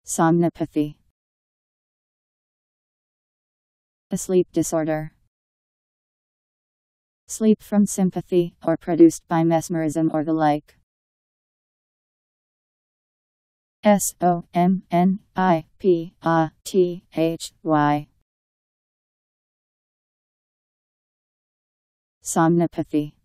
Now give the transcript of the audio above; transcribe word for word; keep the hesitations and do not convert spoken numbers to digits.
Somnipathy. A sleep disorder. Sleep from sympathy, or produced by mesmerism or the like. S O M N I P A T H Y. Somnipathy.